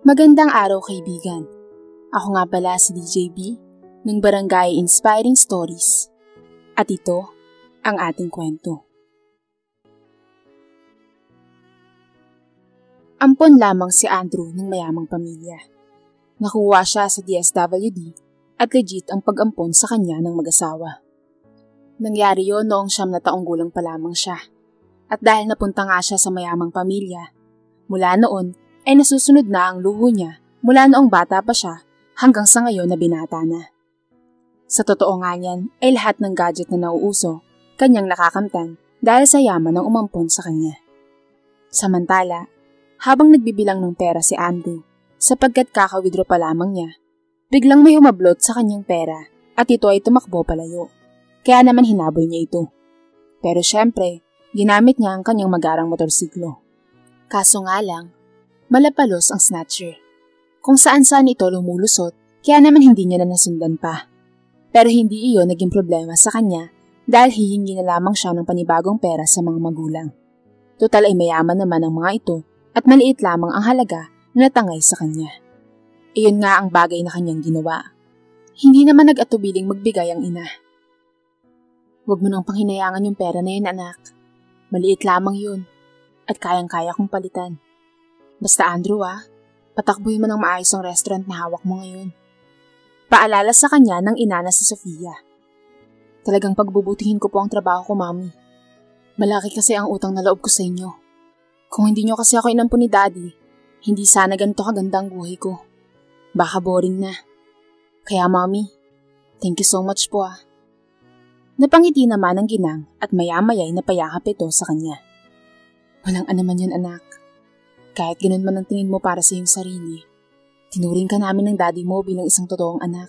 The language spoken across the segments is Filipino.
Magandang araw kaibigan. Ako nga pala si DJB ng Barangay Inspiring Stories. At ito ang ating kwento. Ampon lamang si Andrew ng mayamang pamilya. Nakuha siya sa DSWD at legit ang pag-ampon sa kanya ng mag-asawa. Nangyari yon noong 9 na taong gulang pa lamang siya. At dahil napunta nga siya sa mayamang pamilya, mula noon ay nasusunod na ang luho niya mula noong bata pa siya hanggang sa ngayon na binata na. Sa totoo nga niyan ay lahat ng gadget na nauuso, kanyang nakakamtan dahil sa yaman ng umampon sa kanya. Samantala, habang nagbibilang ng pera si Andrew, sapagkat kaka-withdraw pa lamang niya, biglang may humablot sa kanyang pera at ito ay tumakbo palayo. Kaya naman hinabol niya ito. Pero syempre, ginamit niya ang kanyang magarang motorsiklo. Kaso nga lang, malapalos ang snatcher. Kung saan-saan ito lumulusot, kaya naman hindi niya na nasundan pa. Pero hindi iyon naging problema sa kanya dahil hihingi na lamang siya ng panibagong pera sa mga magulang. Total ay mayaman naman ang mga ito at maliit lamang ang halaga na natangay sa kanya. Iyon nga ang bagay na kanyang ginawa. Hindi naman nag-atubiling magbigay ang ina. Huwag mo nang panghinayangan yung pera na yun, anak. Maliit lamang yun at kayang-kaya kong palitan. Basta Andrew patakbuhin mo ng maayos ang restaurant na hawak mo ngayon. Paalala sa kanya ng ina na si Sofia. Talagang pagbubutihin ko po ang trabaho ko, Mami. Malaki kasi ang utang na loob ko sa inyo. Kung hindi nyo kasi ako inampun ni Daddy, hindi sana ganito kaganda ang buhay ko. Baka boring na. Kaya Mami, thank you so much po . Napangiti naman ang ginang at maya-maya'y napayakap ito sa kanya. Walang anuman yun, anak. Kahit ganun man ang tingin mo para sa iyong sarili, tinuring ka namin ng daddy mo bilang isang totoong anak.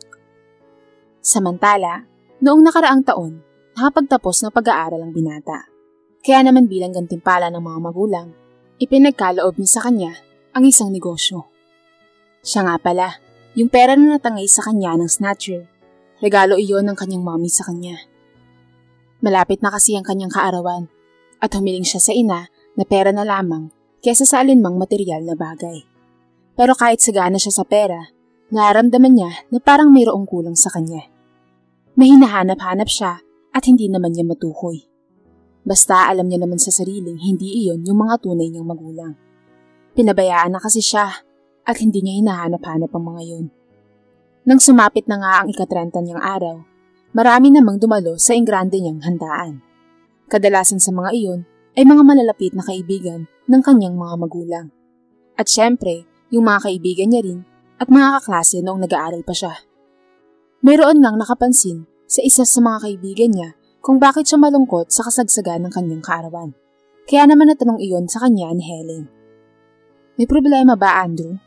Samantala, noong nakaraang taon, nakapagtapos ng pag-aaral ang binata. Kaya naman bilang gantimpala ng mga magulang, ipinagkaloob niya sa kanya ang isang negosyo. Siya nga pala, yung pera na natangay sa kanya ng snatcher, regalo iyon ng kanyang mommy sa kanya. Malapit na kasi ang kanyang kaarawan at humiling siya sa ina na pera na lamang kesa sa alinmang material na bagay. Pero kahit sagana siya sa pera, nararamdaman niya na parang mayroong kulang sa kanya. May hinahanap-hanap siya at hindi naman niya matukoy. Basta alam niya naman sa sariling hindi iyon yung mga tunay niyang magulang. Pinabayaan na kasi siya at hindi niya hinahanap-hanap ang mga yun. Nang sumapit na nga ang ika-30 niyang araw, marami namang dumalo sa ingrande niyang handaan. Kadalasan sa mga iyon ay mga malalapit na kaibigan ng kanyang mga magulang. At syempre, yung mga kaibigan niya rin at mga kaklase noong nag-aaral pa siya. Mayroon ngang nakapansin sa isa sa mga kaibigan niya kung bakit siya malungkot sa kasagsagan ng kanyang kaarawan. Kaya naman natanong iyon sa kanya ni Helen. May problema ba, Andrew?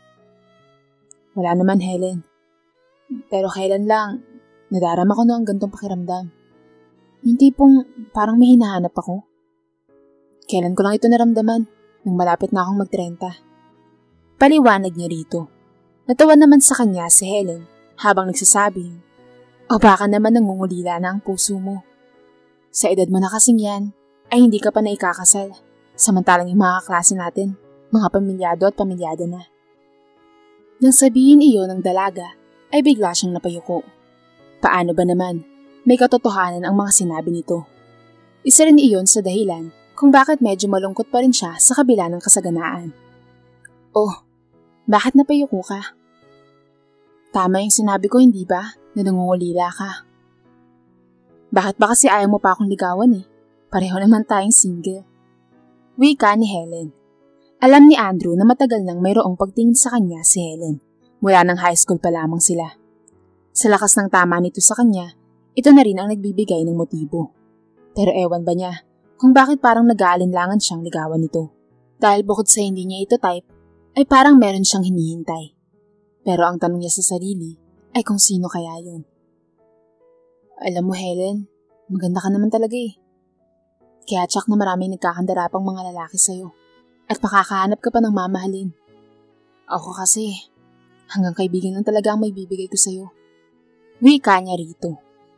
Wala naman, Helen. Pero kailan lang, nadarama ko noong gantong pakiramdam. Yung tipong parang may hinahanap ako. Kailan ko lang ito naramdaman nang malapit na akong mag-30. Paliwanag niya rito. Natawa naman sa kanya si Helen habang nagsasabing, o baka naman nangungulila na ang puso mo. Sa edad mo na kasing yan, ay hindi ka pa na ikakasal. Samantalang yung mga klase natin, mga pamilyado at pamilyada na. Nang sabihin iyon ng dalaga, ay bigla siyang napayuko. Paano ba naman? May katotohanan ang mga sinabi nito. Isa rin iyon sa dahilan kung bakit medyo malungkot pa rin siya sa kabila ng kasaganaan. Oh, bakit napayuko ka? Tama yung sinabi ko, hindi ba? Na nangungulila ka. Bakit ba kasi ayaw mo pa akong ligawan eh? Pareho naman tayong single. Wika ni Helen. Alam ni Andrew na matagal nang mayroong pagtingin sa kanya si Helen. Mula ng high school pa lamang sila. Sa lakas ng tama nito sa kanya, ito na rin ang nagbibigay ng motibo. Pero ewan ba niya kung bakit parang nag-aalinlangan siyang ligawan nito. Dahil bukod sa hindi niya ito type, ay parang meron siyang hinihintay. Pero ang tanong niya sa sarili ay kung sino kaya yun. Alam mo Helen, maganda ka naman talaga eh. Kaya tsak na maraming nagkakandarapang mga lalaki sa'yo. At makakahanap ka pa ng mamahalin. Ako kasi, hanggang kaibigan lang talaga ang may bibigay ko sa'yo. Wika niya rito.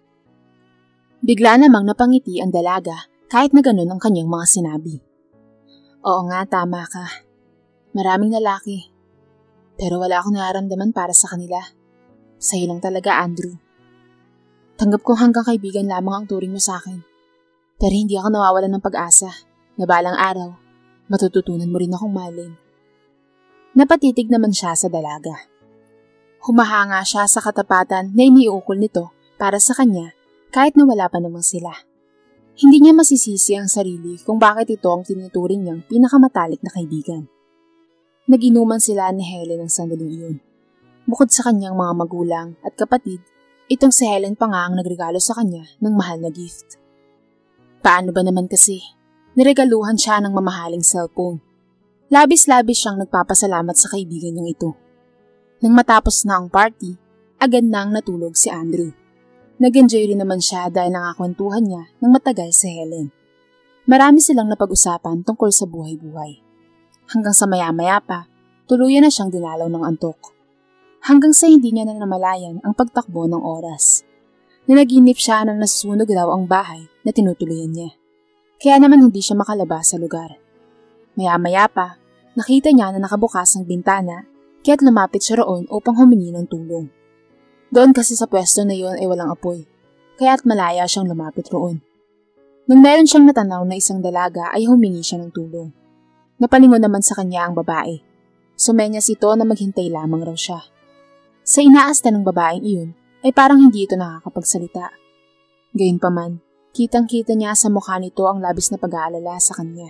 Bigla namang napangiti ang dalaga kahit na ganun ang kanyang mga sinabi. Oo nga, tama ka. Maraming lalaki. Pero wala akong nararamdaman para sa kanila. Sa'yo lang talaga, Andrew. Tanggap ko hanggang kaibigan lamang ang turing mo sa akin. Pero hindi ako nawawalan ng pag-asa na balang araw, matututunan mo rin akong mahalin. Napatitig naman siya sa dalaga. Humahanga siya sa katapatan na iniukol nito para sa kanya kahit na wala pa namang sila. Hindi niya masisisi ang sarili kung bakit ito ang tinuturing niyang pinakamatalik na kaibigan. Nag-inuman sila ni Helen ng sandaling iyon. Bukod sa kanyang mga magulang at kapatid, itong si Helen pa nga ang nagregalo sa kanya ng mahal na gift. Paano ba naman kasi? Niregaluhan siya ng mamahaling cellphone. Labis-labis siyang nagpapasalamat sa kaibigan niyang ito. Nang matapos na ang party, agad nang natulog si Andrew. Nag-enjoy rin naman siya dahil nakakwentuhan niya ng matagal si Helen. Marami silang napag-usapan tungkol sa buhay-buhay. Hanggang sa maya-maya pa, tuluyan na siyang dinalaw ng antok. Hanggang sa hindi niya na namalayan ang pagtakbo ng oras. Nanaginip siya na nasusunog daw ang bahay na tinutuluyan niya. Kaya naman hindi siya makalabas sa lugar. Maya-maya pa, nakita niya na nakabukas ang bintana kaya't lumapit siya roon upang humingi ng tulong. Doon kasi sa pwesto na iyon ay walang apoy, kaya't malaya siyang lumapit roon. Nang meron siyang natanaw na isang dalaga ay humingi siya ng tulong. Napalingon naman sa kanya ang babae. Sumenyas ito na maghintay lamang raw siya. Sa inaasta ng babaeng iyon ay parang hindi ito nakakapagsalita. Gayunpaman, kitang-kita niya sa mukha nito ang labis na pag-aalala sa kanya.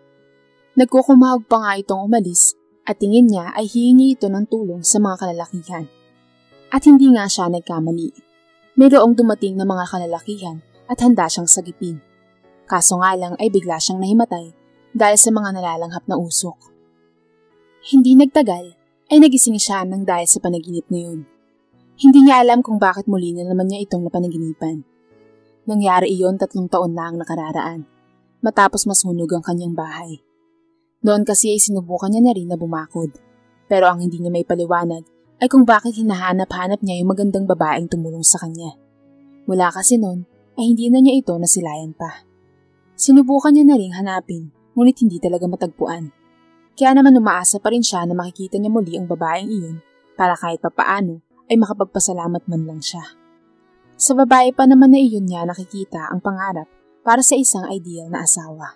Nagkukumahog pa nga itong umalis at tingin niya ay hihingi ito ng tulong sa mga kalalakihan. At hindi nga siya nagkamali. Mayroong dumating na mga kalalakihan at handa siyang sagipin. Kaso nga lang ay bigla siyang nahimatay dahil sa mga nalalanghap na usok. Hindi nagtagal ay nagising siya nang dahil sa panaginip na yun. Hindi niya alam kung bakit muli na naman niya itong napanaginipan. Nangyari iyon 3 taon na ang nakararaan, matapos masunog ang kanyang bahay. Noon kasi ay sinubukan niya na rin na bumakod. Pero ang hindi niya may paliwanag ay kung bakit hinahanap-hanap niya yung magandang babaeng tumulong sa kanya. Mula kasi noon ay hindi na niya ito nasilayan pa. Sinubukan niya na rin hanapin, ngunit hindi talaga matagpuan. Kaya naman umaasa pa rin siya na makikita niya muli ang babaeng iyon para kahit papaano ay makapagpasalamat man lang siya. Sa babae pa naman na iyon niya nakikita ang pangarap para sa isang ideal na asawa.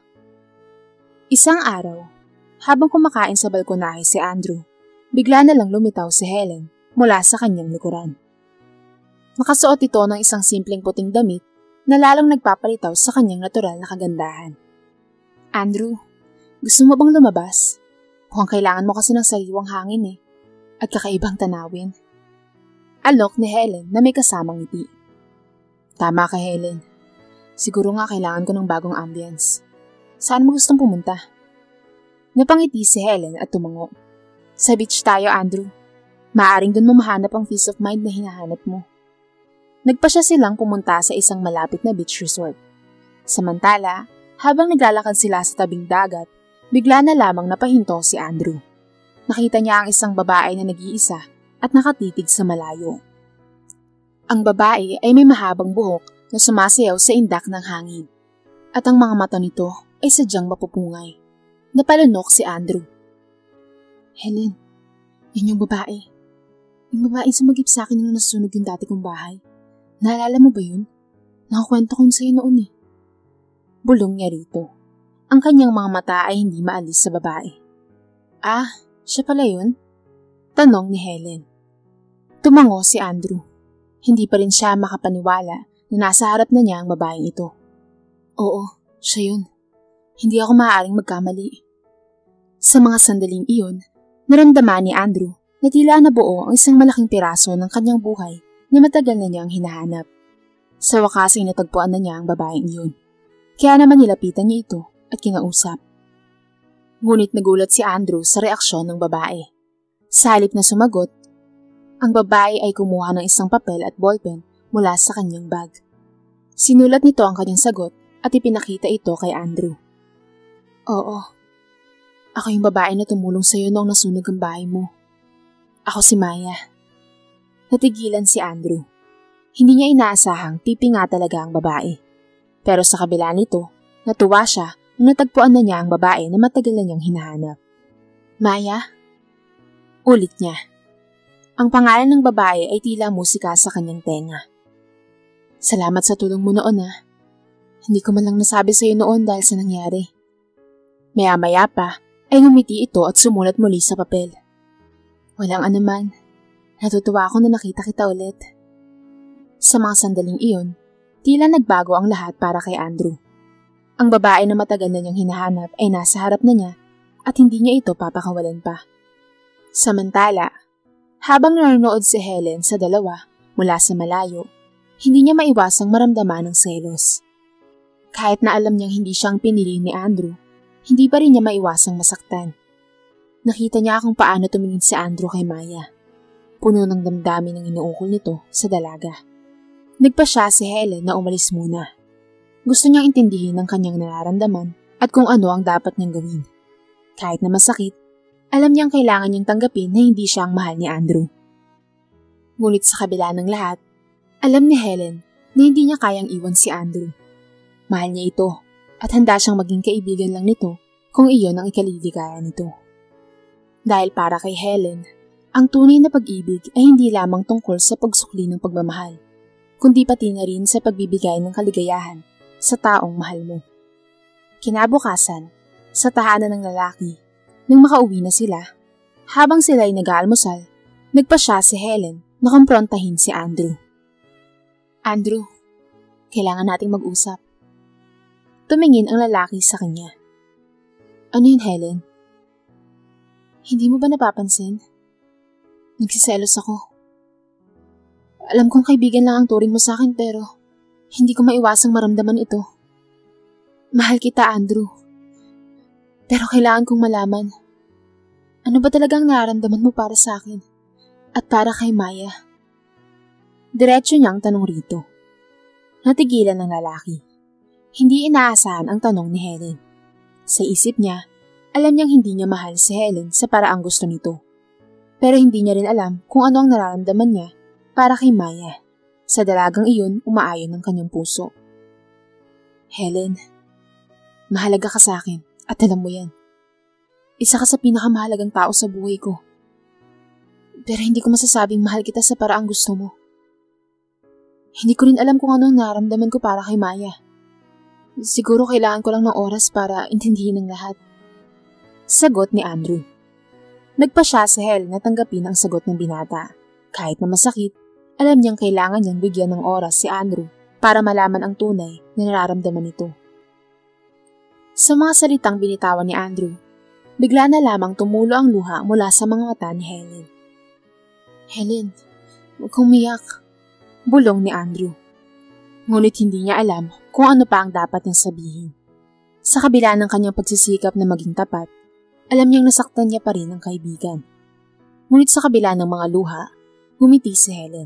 Isang araw, habang kumakain sa balkonahe si Andrew, bigla na lang lumitaw si Helen mula sa kanyang likuran. Nakasuot ito ng isang simpleng puting damit na lalong nagpapalitaw sa kanyang natural na kagandahan. Andrew, gusto mo bang lumabas? Mukhang kailangan mo kasi ng sariwang hangin at kakaibang tanawin. Alok ni Helen na may kasamang ngiti. Tama ka, Helen. Siguro nga kailangan ko ng bagong ambience. Saan mo gustong pumunta? Napangiti si Helen at tumango. Sa beach tayo, Andrew. Maaring doon mo mahanap ang peace of mind na hinahanap mo. Nagpasya silang pumunta sa isang malapit na beach resort. Samantala, habang naglalakad sila sa tabing dagat, bigla na lamang napahinto si Andrew. Nakita niya ang isang babae na nag-iisa at nakatitig sa malayo. Ang babae ay may mahabang buhok na sumasayaw sa indak ng hangin. At ang mga mata nito ay sadyang mapupungay. Napalunok si Andrew. Helen, yun yung babae. Yung babaeng sumagip sa akin nung nasunog yung dati kong bahay. Naalala mo ba yun? Nakakwento ko yun sa'yo noon Bulong niya rito. Ang kanyang mga mata ay hindi maalis sa babae. Ah, siya pala yun? Tanong ni Helen. Tumango si Andrew. Hindi pa rin siya makapaniwala na nasa harap na niya ang babaeng ito. Oo, siya yun. Hindi ako maaaring magkamali. Sa mga sandaling iyon, naramdaman ni Andrew na tila nabuo ang isang malaking piraso ng kanyang buhay na matagal na niyang hinahanap. Sa wakas ay natagpuan na niya ang babaeng iyon. Kaya naman nilapitan niya ito at kinausap. Ngunit nagulat si Andrew sa reaksyon ng babae. Sa halip na sumagot, ang babae ay kumuha ng isang papel at ballpen mula sa kanyang bag. Sinulat nito ang kanyang sagot at ipinakita ito kay Andrew. Oo, ako yung babae na tumulong sa'yo noong nasunog ang bahay mo. Ako si Maya. Natigilan si Andrew. Hindi niya inaasahang pipi nga talaga ang babae. Pero sa kabila nito, natuwa siya nung natagpuan na niya ang babae na matagal na niyang hinahanap. Maya? Ulit niya. Ang pangalan ng babae ay tila musika sa kanyang tenga. Salamat sa tulong mo noon Hindi ko man lang nasabi sa iyo noon dahil sa nangyari. Maya-maya pa ay ngumiti ito at sumulat muli sa papel. Walang anuman. Natutuwa ako na nakita kita ulit. Sa mga sandaling iyon, tila nagbago ang lahat para kay Andrew. Ang babae na matagal na niyang hinahanap ay nasa harap na niya at hindi niya ito papakawalan pa. Samantala, habang nanonood si Helen sa dalawa mula sa malayo, hindi niya maiwasang maramdaman ng selos. Kahit na alam niyang hindi siyang pinili ni Andrew, hindi pa rin niya maiwasang masaktan. Nakita niya kung paano tumingin si Andrew kay Maya. Puno ng damdamin ang inuukol nito sa dalaga. Nagpa siya si Helen na umalis muna. Gusto niyang intindihin ang kanyang nararamdaman at kung ano ang dapat niyang gawin. Kahit na masakit, alam niyang kailangan niyang tanggapin na hindi siya ang mahal ni Andrew. Ngunit sa kabila ng lahat, alam ni Helen na hindi niya kayang iwan si Andrew. Mahal niya ito at handa siyang maging kaibigan lang nito kung iyon ang ikaliligaya nito. Dahil para kay Helen, ang tunay na pag-ibig ay hindi lamang tungkol sa pagsukli ng pagmamahal, kundi pati na rin sa pagbibigay ng kaligayahan sa taong mahal mo. Kinabukasan, sa tahanan ng lalaki, nang makauwi na sila, habang sila ay nag-aalmusal, nagpa siya si Helen na kumprontahin si Andrew. Andrew, kailangan nating mag-usap. Tumingin ang lalaki sa kanya. Ano yun, Helen? Hindi mo ba napapansin? Nagsiselos ako. Alam kong kaibigan lang ang turing mo sa akin pero hindi ko maiwasang maramdaman ito. Mahal kita, Andrew. Pero kailangan kong malaman. Ano ba talagang nararamdaman mo para sa akin? At para kay Maya? Diretso niyang tanong rito. Natigilan ng lalaki. Hindi inaasahan ang tanong ni Helen. Sa isip niya, alam niyang hindi niya mahal si Helen sa paraang gusto nito. Pero hindi niya rin alam kung ano ang nararamdaman niya para kay Maya. Sa dalagang iyon, umaayon ng kanyang puso. Helen, mahalaga ka sa akin at alam mo yan. Isa ka sa pinakamahalagang tao sa buhay ko. Pero hindi ko masasabing mahal kita sa paraang gusto mo. Hindi ko rin alam kung ano ang nararamdaman ko para kay Maya. Siguro kailangan ko lang ng oras para intindihin ang lahat. Sagot ni Andrew. Nagpa siya si Helen na tanggapin ang sagot ng binata. Kahit na masakit, alam niyang kailangan niyang bigyan ng oras si Andrew para malaman ang tunay na nararamdaman nito. Sa mga salitang binitawan ni Andrew, bigla na lamang tumulo ang luha mula sa mga mata ni Helen. Helen, huwag kang umiyak, bulong ni Andrew. Ngunit hindi niya alam kung ano pa ang dapat niyang sabihin. Sa kabila ng kanyang pagsisikap na maging tapat, alam niyang nasaktan niya pa rin ang kaibigan. Ngunit sa kabila ng mga luha, gumiti si Helen.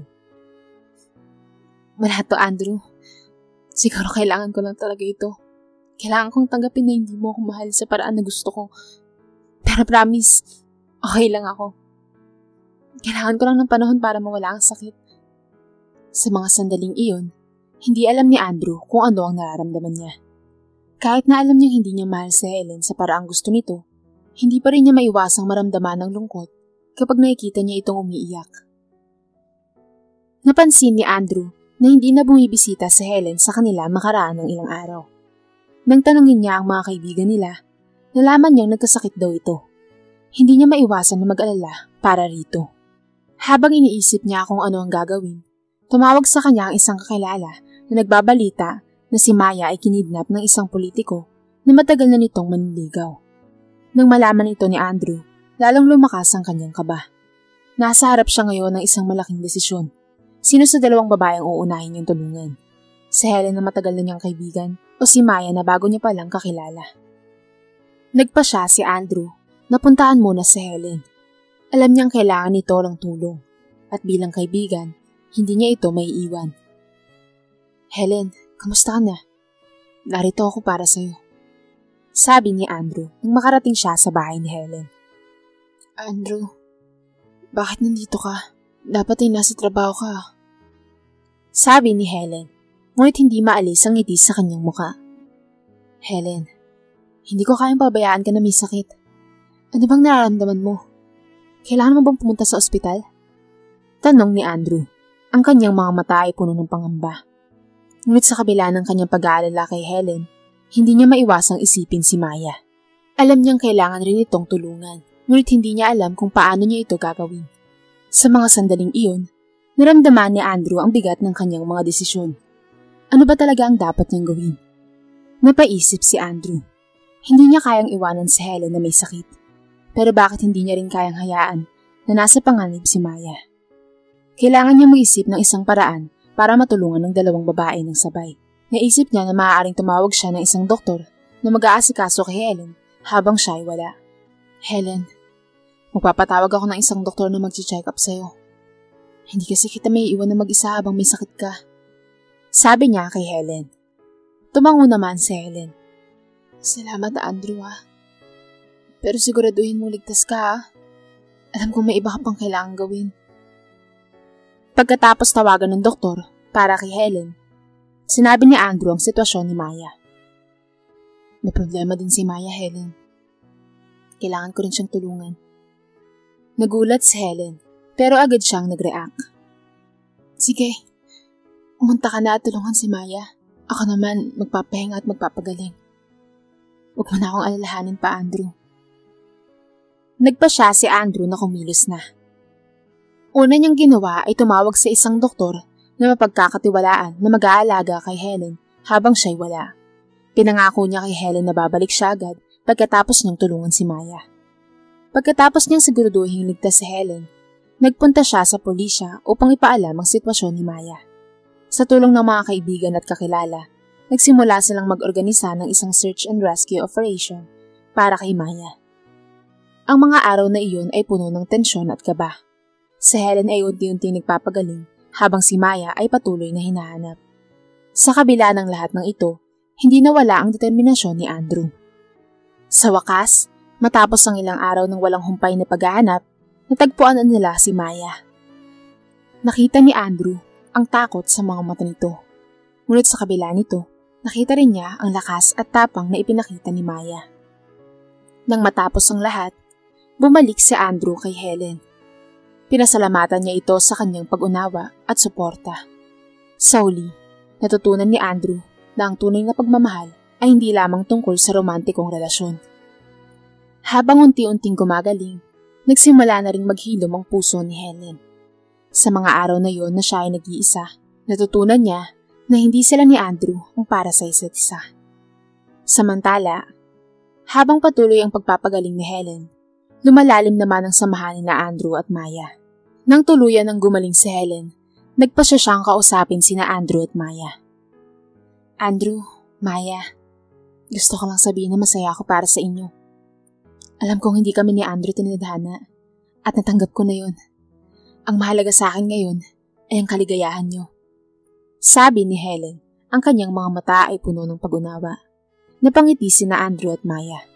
Wala to, Andrew. Siguro kailangan ko lang talaga ito. Kailangan kong tanggapin na hindi mo ako mahal sa paraan na gusto ko. Pero promise, okay lang ako. Kailangan ko lang ng panahon para mawala ang sakit. Sa mga sandaling iyon, hindi alam ni Andrew kung ano ang nararamdaman niya. Kahit na alam niyang hindi niya mahal si Helen sa paraang gusto nito, hindi pa rin niya maiwasang maramdaman ng lungkot kapag nakikita niya itong umiiyak. Napansin ni Andrew na hindi na bumibisita si Helen sa kanila makaraan ng ilang araw. Nang tanungin niya ang mga kaibigan nila, nalaman niyang nagkasakit daw ito. Hindi niya maiwasan na mag-alala para rito. Habang iniisip niya kung ano ang gagawin, tumawag sa kanya ang isang kakilala na nagbabalita na si Maya ay kinidnap ng isang politiko na matagal na nitong manliligaw. Nang malaman ito ni Andrew, lalong lumakas ang kanyang kaba. Nasa harap siya ngayon ng isang malaking desisyon. Sino sa dalawang babae ang uunahin niyang tulungan? Si Helen na matagal na niyang kaibigan o si Maya na bago niya palang kakilala? Nagpa siya si Andrew na puntahan muna si Helen. Alam niyang kailangan nito ng tulong at bilang kaibigan, hindi niya ito maiiwan. Helen, kamusta ka na? Narito ako para sa'yo. Sabi ni Andrew nang makarating siya sa bahay ni Helen. Andrew, bakit nandito ka? Dapat ay nasa trabaho ka. Sabi ni Helen, ngunit hindi maalis ang ngiti sa kanyang muka. Helen, hindi ko kayang pabayaan ka na may sakit. Ano bang nararamdaman mo? Kailangan mo bang pumunta sa ospital? Tanong ni Andrew. Ang kanyang mga mata ay puno ng pangamba. Ngunit sa kabila ng kanyang pag-aalala kay Helen, hindi niya maiwasang isipin si Maya. Alam niyang kailangan rin itong tulungan, ngunit hindi niya alam kung paano niya ito gagawin. Sa mga sandaling iyon, naramdaman ni Andrew ang bigat ng kanyang mga desisyon. Ano ba talaga ang dapat niyang gawin? Napaisip si Andrew. Hindi niya kayang iwanan si Helen na may sakit. Pero bakit hindi niya rin kayang hayaan na nasa panganib si Maya? Kailangan niya mag-isip ng isang paraan para matulungan ng dalawang babae ng sabay. Naisip niya na maaaring tumawag siya ng isang doktor na mag-aasikaso kay Helen habang siya ay wala. Helen, magpapatawag ako ng isang doktor na mag-check up sa'yo. Hindi kasi kita may iwan na mag-isa habang may sakit ka. Sabi niya kay Helen. Tumango naman si Helen. Salamat Andrew Pero siguraduhin mong ligtas ka Alam kong may iba ka pang kailangan gawin. Pagkatapos tawagan ng doktor para kay Helen, sinabi ni Andrew ang sitwasyon ni Maya. May problema din si Maya, Helen. Kailangan ko rin siyang tulungan. Nagulat si Helen, pero agad siyang nag-react. Sige, umunta ka na at tulungan si Maya. Ako naman magpapahinga at magpapagaling. Huwag mo na akong alalahanin pa, Andrew. Nagpa siya si Andrew na kumilos na. Una niyang ginawa ay tumawag sa isang doktor na mapagkakatiwalaan na mag-aalaga kay Helen habang siya'y wala. Pinangako niya kay Helen na babalik siya agad pagkatapos niyang tulungan si Maya. Pagkatapos niyang siguraduhin ligtas si Helen, nagpunta siya sa pulisya upang ipaalam ang sitwasyon ni Maya. Sa tulong ng mga kaibigan at kakilala, nagsimula silang mag-organisa ng isang search and rescue operation para kay Maya. Ang mga araw na iyon ay puno ng tensyon at kaba. Si Helen ay unti-unti nagpapagaling habang si Maya ay patuloy na hinahanap. Sa kabila ng lahat ng ito, hindi nawala ang determinasyon ni Andrew. Sa wakas, matapos ang ilang araw ng walang humpay na paghahanap, natagpuan na nila si Maya. Nakita ni Andrew ang takot sa mga mata nito. Ngunit sa kabila nito, nakita rin niya ang lakas at tapang na ipinakita ni Maya. Nang matapos ang lahat, bumalik si Andrew kay Helen. Pinasalamatan niya ito sa kanyang pag-unawa at suporta. Sa huli, natutunan ni Andrew na ang tunay na pagmamahal ay hindi lamang tungkol sa romantikong relasyon. Habang unti-unting gumagaling, nagsimula na ring maghilom ang puso ni Helen. Sa mga araw na yon na siya ay nag-iisa, natutunan niya na hindi sila ni Andrew ang para sa isa't isa. Samantala, habang patuloy ang pagpapagaling ni Helen, lumalalim naman ang samahan ni na Andrew at Maya. Nang tuluyan ng gumaling si Helen, nagpasya siyang kausapin sina Andrew at Maya. Andrew, Maya, gusto ko lang sabihin na masaya ako para sa inyo. Alam kong hindi kami ni Andrew tinadhana at natanggap ko na yon. Ang mahalaga sa akin ngayon ay ang kaligayahan niyo. Sabi ni Helen, ang kanyang mga mata ay puno ng pag-unawa. Napangiti sina Andrew at Maya.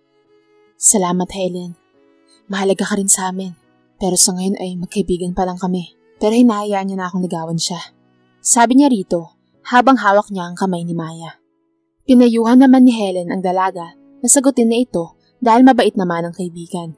Salamat, Helen. Mahalaga ka rin sa amin. Pero sa ngayon ay magkaibigan pa lang kami. Pero hinahayaan niya na akong ligawan siya. Sabi niya rito habang hawak niya ang kamay ni Maya. Pinayuhan naman ni Helen ang dalaga na sagutin na ito dahil mabait naman ang kaibigan.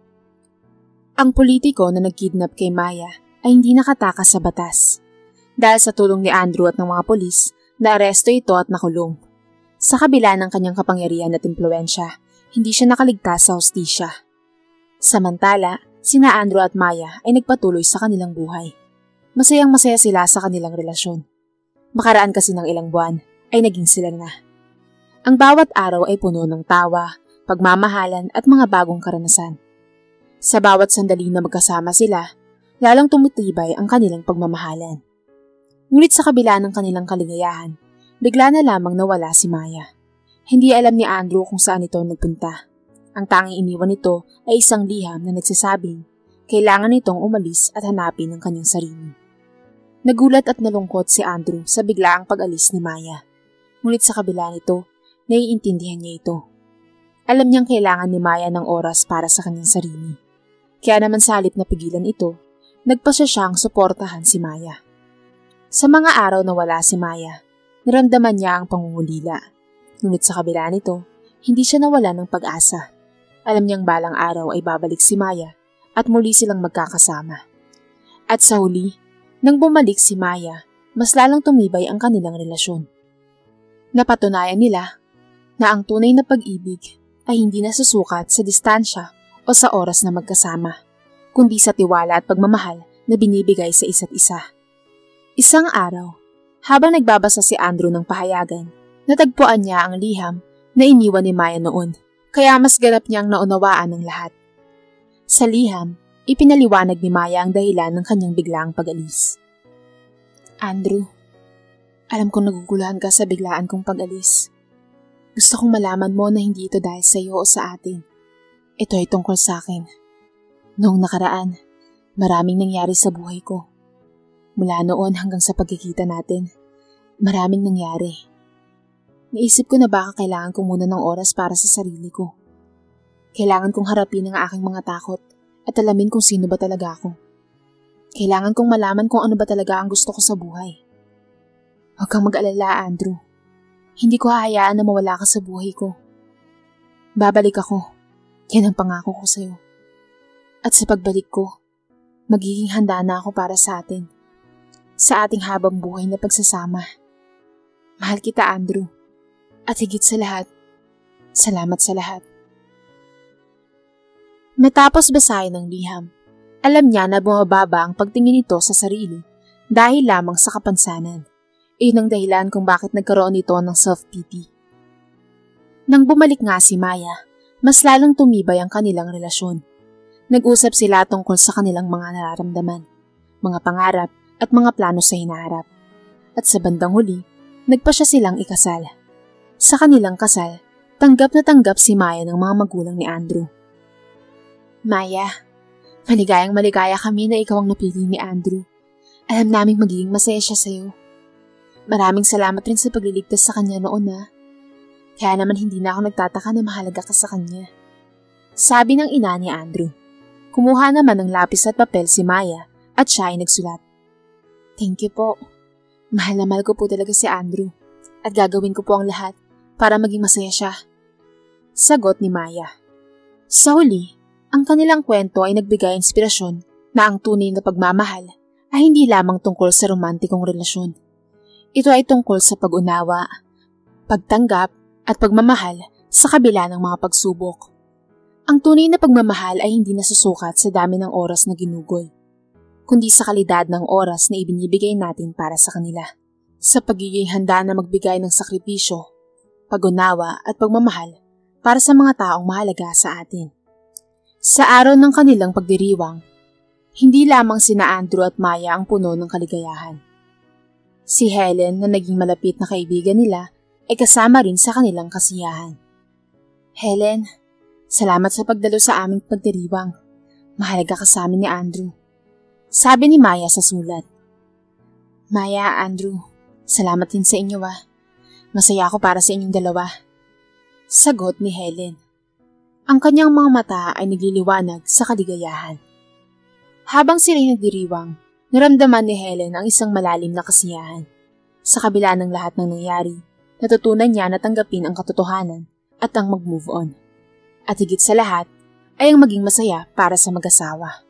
Ang politiko na nagkidnap kay Maya ay hindi nakatakas sa batas. Dahil sa tulong ni Andrew at ng mga polis, naaresto ito at nakulong. Sa kabila ng kanyang kapangyarihan at impluwensya, hindi siya nakaligtas sa hustisya. Samantala, sina Andrew at Maya ay nagpatuloy sa kanilang buhay. Masayang-masaya sila sa kanilang relasyon. Makaraan kasi ng ilang buwan ay naging sila na. Ang bawat araw ay puno ng tawa, pagmamahalan at mga bagong karanasan. Sa bawat sandali na magkasama sila, lalong tumutibay ang kanilang pagmamahalan. Ngunit sa kabila ng kanilang kaligayahan, bigla na lamang nawala si Maya. Hindi alam ni Andrew kung saan ito nagpunta. Ang tanging iniwan nito ay isang liham na nagsasabing kailangan nitong umalis at hanapin ang kanyang sarili. Nagulat at nalungkot si Andrew sa biglaang pag-alis ni Maya. Ngunit sa kabila nito, naiintindihan niya ito. Alam niyang kailangan ni Maya ng oras para sa kanyang sarili. Kaya naman sa halip na pigilan ito, nagpasya siyang suportahan si Maya. Sa mga araw na wala si Maya, naramdaman niya ang pangungulila. Ngunit sa kabila nito, hindi siya nawala ng pag-asa. Alam niyang balang araw ay babalik si Maya at muli silang magkakasama. At sa huli, nang bumalik si Maya, mas lalong tumibay ang kanilang relasyon. Napatunayan nila na ang tunay na pag-ibig ay hindi nasusukat sa distansya o sa oras na magkasama, kundi sa tiwala at pagmamahal na binibigay sa isa't isa. Isang araw, habang nagbabasa si Andrew ng pahayagan, natagpuan niya ang liham na iniwan ni Maya noon, kaya mas ganap niyang naunawaan ng lahat. Sa liham, ipinaliwanag ni Maya ang dahilan ng kanyang biglaang pag-alis. Andrew, alam kong naguguluhan ka sa biglaan kong pag-alis. Gusto kong malaman mo na hindi ito dahil sa iyo o sa atin. Ito ay tungkol sa akin. Noong nakaraan, maraming nangyari sa buhay ko. Mula noon hanggang sa pagkikita natin, maraming nangyari. Naisip ko na baka kailangan ko muna ng oras para sa sarili ko. Kailangan kong harapin ang aking mga takot at alamin kung sino ba talaga ako. Kailangan kong malaman kung ano ba talaga ang gusto ko sa buhay. Huwag kang mag-alala, Andrew. Hindi ko hahayaan na mawala ka sa buhay ko. Babalik ako. Yan ang pangako ko sa'yo. At sa pagbalik ko, magiging handa na ako para sa atin. Sa ating habang buhay na pagsasama. Mahal kita, Andrew. At higit sa lahat, salamat sa lahat. Matapos basahin ng liham, alam niya na bumababa ang pagtingin nito sa sarili dahil lamang sa kapansanan. Iyon ang dahilan kung bakit nagkaroon ito ng self-pity. Nang bumalik nga si Maya, mas lalong tumibay ang kanilang relasyon. Nag-usap sila tungkol sa kanilang mga nararamdaman, mga pangarap at mga plano sa hinaharap. At sa bandang huli, nagpasya silang ikasal. Sa kanilang kasal, tanggap na tanggap si Maya ng mga magulang ni Andrew. Maya, maligayang maligaya kami na ikaw ang napili ni Andrew. Alam naming magiging masaya siya sa'yo. Maraming salamat rin sa pagliligtas sa kanya noon na. Kaya naman hindi na ako nagtataka na mahalaga ka sa kanya. Sabi ng ina ni Andrew. Kumuha naman ng lapis at papel si Maya at siya ay nagsulat. Thank you po. Mahal na mahal ko po talaga si Andrew at gagawin ko po ang lahat para maging masaya siya. Sagot ni Maya. Sa huli, ang kanilang kwento ay nagbigay inspirasyon na ang tunay na pagmamahal ay hindi lamang tungkol sa romantikong relasyon. Ito ay tungkol sa pag-unawa, pagtanggap at pagmamahal sa kabila ng mga pagsubok. Ang tunay na pagmamahal ay hindi nasusukat sa dami ng oras na ginugol, kundi sa kalidad ng oras na ibinibigay natin para sa kanila. Sa pagiging handa na magbigay ng sakripisyo, pag-unawa at pagmamahal para sa mga taong mahalaga sa atin. Sa araw ng kanilang pagdiriwang, hindi lamang sina Andrew at Maya ang puno ng kaligayahan. Si Helen na naging malapit na kaibigan nila ay kasama rin sa kanilang kasiyahan. Helen, salamat sa pagdalo sa aming pagdiriwang. Mahalaga ka sa amin ni Andrew. Sabi ni Maya sa sulat. Maya, Andrew, salamat din sa inyo . Masaya ako para sa inyong dalawa. Sagot ni Helen. Ang kanyang mga mata ay nagliliwanag sa kaligayahan. Habang sila'y nagdiriwang, naramdaman ni Helen ang isang malalim na kasiyahan. Sa kabila ng lahat ng nangyari, natutunan niya na tanggapin ang katotohanan at ang mag-move on. At higit sa lahat, ay ang maging masaya para sa mag-asawa.